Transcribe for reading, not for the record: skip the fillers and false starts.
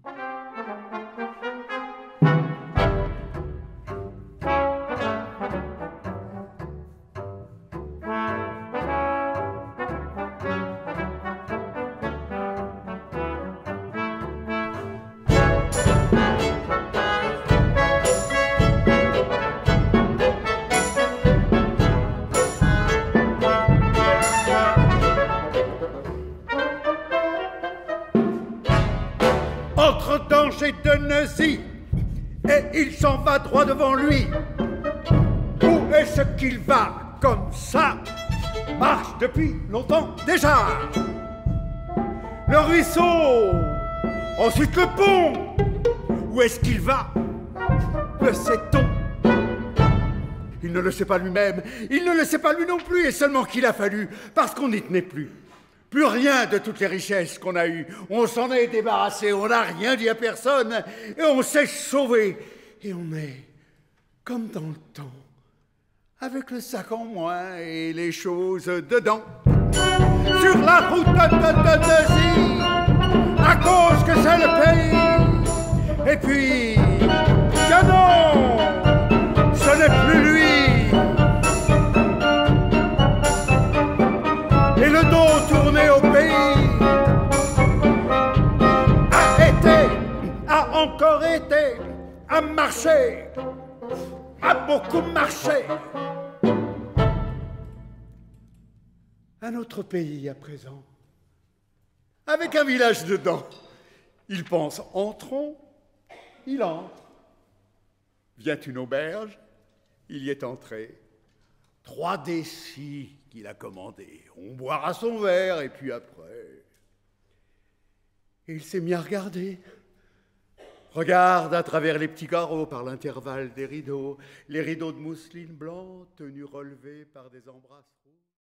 Entre danger de Neuilly, et il s'en va droit devant lui. Où est-ce qu'il va comme ça? Marche depuis longtemps déjà. Le ruisseau, ensuite le pont. Où est-ce qu'il va? Le sait-on? Il ne le sait pas lui-même, il ne le sait pas lui non plus, et seulement qu'il a fallu, parce qu'on n'y tenait plus. Plus rien de toutes les richesses qu'on a eues. On s'en est débarrassé, on n'a rien dit à personne, et on s'est sauvé. Et on est comme dans le temps, avec le sac en moins et les choses dedans. Sur la route de Neuilly, à cause que c'est le pays. Et puis, que non, ce n'est plus lui. Et le dos tourné au pays, a été, a encore été, a marché, a beaucoup marché. Un autre pays à présent, avec un village dedans. Il pense entrons, il entre. Vient une auberge, il y est entré. 3 décis qu'il a commandé. On boira son verre, et puis après... Et il s'est mis à regarder. Regarde à travers les petits carreaux, par l'intervalle des rideaux, les rideaux de mousseline blanc, tenus relevés par des embrasses rouges.